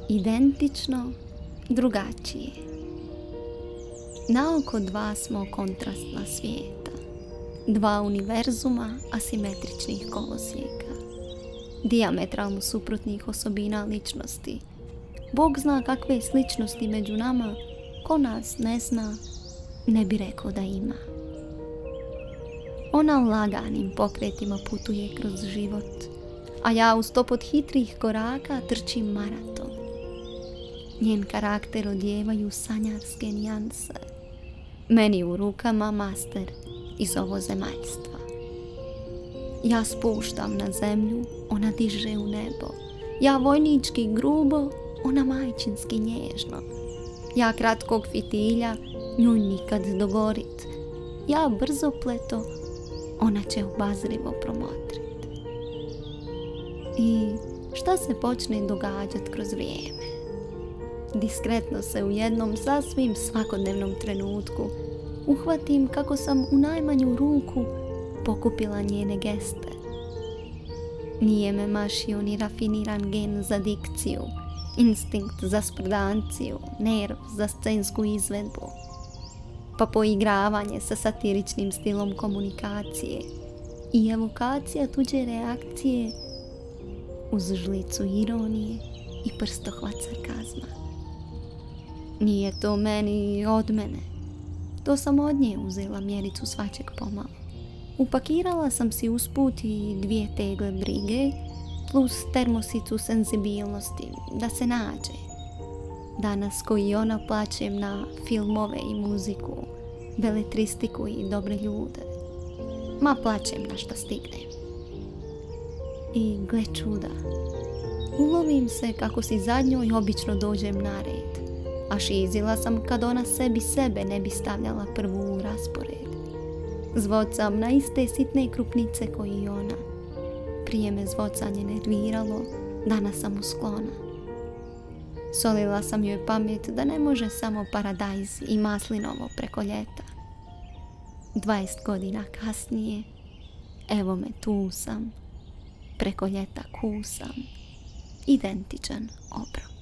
Identično, drugačije. Naoko dva smo kontrastna svijeta. Dva univerzuma asimetričnih kolosijeka. Dijametralno suprotnih osobina ličnosti. Bog zna kakve sličnosti među nama, ko nas ne zna, ne bi rekao da ima. Ona laganim pokretima putuje kroz život, a ja u stopot hitrih koraka trčim maraton. Njen karakter odjevaju sanjarske nijanse. Meni u rukama master iz ovozemaljstva. Ja spuštam na zemlju, ona diže u nebo. Ja vojnički grubo, ona majčinski nježno. Ja kratkog fitilja, nju nikad dogorit. Ja brzopleto, ona će obazrivo promotrit. I šta se počne događat kroz vrijeme? Diskretno se u jednom sasvim svakodnevnom trenutku uhvatim kako sam u najmanju ruku pokupila njene geste. Nije me mašio ni rafiniran gen za dikciju, instinkt za sprdanciju, nerv za scensku izvedbu, pa poigravanje sa satiričnim stilom komunikacije i evokacija tuđe reakcije uz žlicu ironije i prstohvat sarkazma. Nije to meni od mene, to sam od nje uzela mjericu svačeg pomalo. Upakirala sam si usput i 2 tegle brige plus termosicu senzibilnosti da se nađe. Danas koji ona plaćem na filmove i muziku, beletristiku i dobre ljude. Ma plaćem na šta stignem. I gle čuda, ulovim se kako si zadnjoj obično dođem na red, a šizila sam kad ona sebi sebe ne bi stavljala prvu u raspored. Zvocam na iste sitne krupnice koji i ona. Prije me zvocanje nerviralo, danas sam usklona. Solila sam joj pamet da ne može samo paradajz i maslinovo preko ljeta. 20 godina kasnije, evo me tu sam, preko ljeta kusam, identičan obrok.